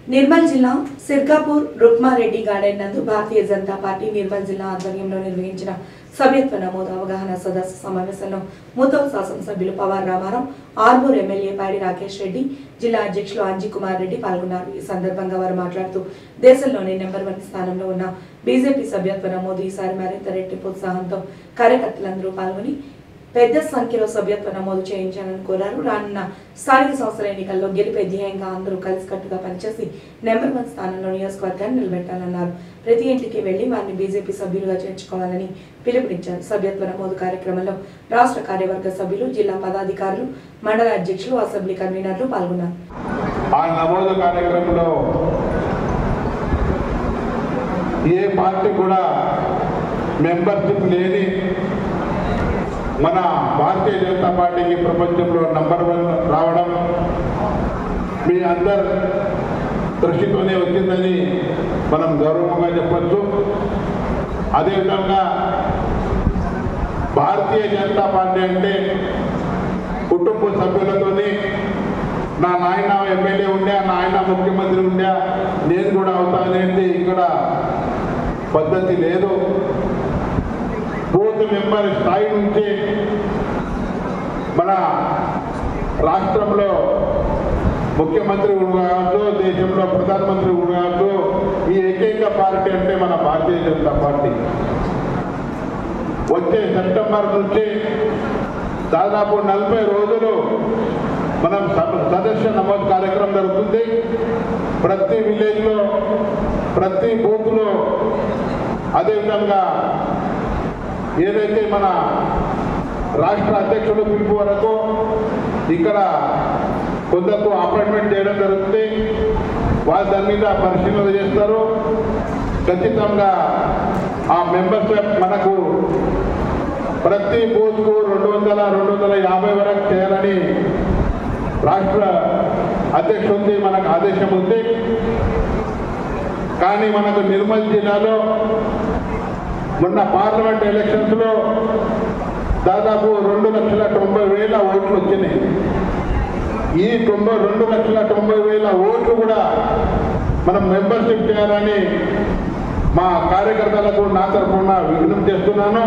నిర్మల్ జిల్లా సిర్కాపూర్ రుక్మారెడ్డి గార్డెన్ నందు భారతీయ జనతా పార్టీ నిర్మల్ జిల్లా ఆధ్వర్యంలో నిర్వహించిన సభ్యత్వ నమోదు అవగాహన సదస్సు సమావేశంలో ముతోల్ శాసనసభ్యులు పవార్ రామారావు, ఆర్మూర్ ఎమ్మెల్యే పాడి రాకేష్ రెడ్డి, జిల్లా అధ్యక్షులు అంజీ కుమార్ రెడ్డి పాల్గొన్నారు. ఈ సందర్భంగా వారు మాట్లాడుతూ దేశంలోనే నెంబర్ 1 స్థానంలో ఉన్న బీజేపీ సభ్యత్వ నమోదు ఈసారి మరింత రెట్టింపు ఉత్సాహంతో కార్యకర్తలందరూ పాల్గొని పెద్ద సంఖ్యలో సభ్యత్వ నమోదు చేయించాలని కోరారు. రానున్న స్థానిక సంస్థల ఎన్నికల్లో గెలిపే ధ్యేయంగా అందరూ కలిసికట్టుగా పనిచేసి నెంబర్ 1 స్థానంలో నియోజకవర్గాన్ని నిలబెట్టాలన్నారు. ప్రతి ఇంటికి వెళ్లి వారిని బీజేపీ సభ్యులుగా చేర్చుకోవాలని పిలుపునిచ్చారు. సభ్యత్వ నమోదు కార్యక్రమంలో రాష్ట్ర కార్యవర్గ సభ్యులు, జిల్లా పదాధికారులు, మండల అధ్యక్షులు, అసెంబ్లీ కన్వీనర్లు పాల్గొన్నారు. ఆ నమోదు కార్యక్రమంలో ఏ పార్టీ కూడా మెంబర్షిప్ లేని మన భారతీయ జనతా పార్టీకి ప్రపంచంలో నంబర్ 1 రావడం మీ అందరి దృష్టితోనే వచ్చిందని మనం గౌరవంగా చెప్పచ్చు. అదేవిధంగా భారతీయ జనతా పార్టీ అంటే కుటుంబ సభ్యులతోని నా నాయన ఎమ్మెల్యే ఉండే, నా ఆయన ముఖ్యమంత్రి ఉండే, నేను కూడా అవుతానేది ఇక్కడ పద్ధతి లేదు. బూత్ మెంబర్ స్థాయి నుంచి మన రాష్ట్రంలో ముఖ్యమంత్రి కావచ్చు, దేశంలో ప్రధానమంత్రి కావచ్చు, ఈ ఏకైక పార్టీ అంటే మన భారతీయ జనతా పార్టీ. వచ్చే సెప్టెంబర్ నుంచి దాదాపు 40 రోజులు మనం సదస్య నమోదు కార్యక్రమం జరుగుతుంది. ప్రతి విలేజ్లో, ప్రతి బూత్లో, అదేవిధంగా ఏదైతే మన రాష్ట్ర అధ్యక్షుడు పిలుపు వరకు ఇక్కడ కొందరు అపాయింట్మెంట్ చేయడం జరుగుతుంది. వాళ్ళు దాని మీద పరిశీలన చేస్తారు. ఖచ్చితంగా ఆ మెంబర్షిప్ మనకు ప్రతి బూత్కు 200-250 వరకు చేయాలని రాష్ట్ర అధ్యక్షుడి మనకు ఆదేశం ఉంది. కానీ మనకు నిర్మల్ జిల్లాలో మొన్న పార్లమెంట్ ఎలక్షన్స్లో దాదాపు 2,90,000 ఓట్లు వచ్చినాయి. ఈ 2,90,000 ఓట్లు కూడా మనం మెంబర్షిప్ చేయాలని మా కార్యకర్తలకు నా తరఫున విజ్ఞప్తి చేస్తున్నాను.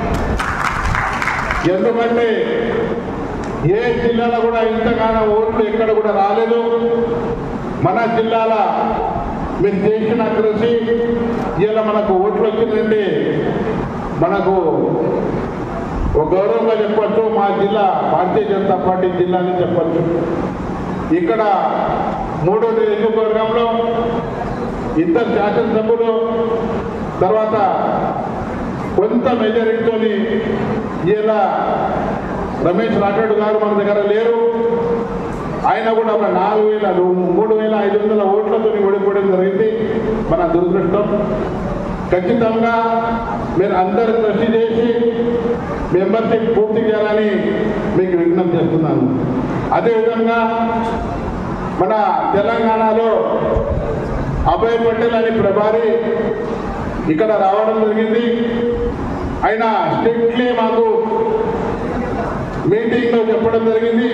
ఎందుకంటే ఏ జిల్లాలో కూడా ఇంతగానో ఓట్లు ఎక్కడ కూడా రాలేదు. మన జిల్లాల మీరు చేసిన కృషి ఇలా మనకు ఓట్లు వచ్చిందంటే మనకు ఒక గౌరవంగా చెప్పచ్చు. మా జిల్లా భారతీయ జనతా పార్టీ జిల్లా అని చెప్పచ్చు. ఇక్కడ 3వ నియోజకవర్గంలో 2 శాసనసభ్యులు, తర్వాత కొంత మెజారిటీతో ఇలా రమేష్ రాఠోడ్ గారు మన దగ్గర లేరు. ఆయన కూడా ఒక 3,500 ఓట్లతో ఓడిపోవడం జరిగింది. మన దురదృష్టం. ఖచ్చితంగా మీరు అందరూ కృషి చేసి మెంబర్షిప్ పూర్తి చేయాలని మీకు విజ్ఞప్తి చేస్తున్నాను. అదేవిధంగా మన తెలంగాణలో అభయ్ పటేల్ అని ప్రభారి ఇక్కడ రావడం జరిగింది. ఆయన స్ట్రిక్ట్లీ మాకు మీటింగ్లో చెప్పడం జరిగింది,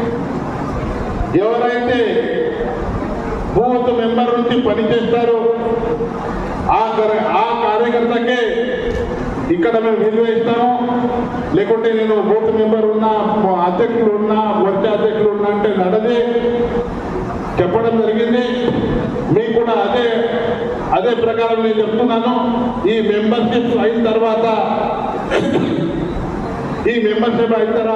ఎవరైతే బూత్ మెంబర్ నుంచి పనిచేస్తారో ఆ కార్యకర్తకే ఇక్కడ మేము విలువ ఇస్తాము. లేకుంటే నేను బూత్ మెంబర్ ఉన్నా, అధ్యక్షులు ఉన్నా, వర్గ అధ్యక్షులు ఉన్నా అంటే నడదే చెప్పడం జరిగింది. మీకు కూడా అదే ప్రకారం నేను చెప్తున్నాను. ఈ మెంబర్షిప్ అయిన తర్వాత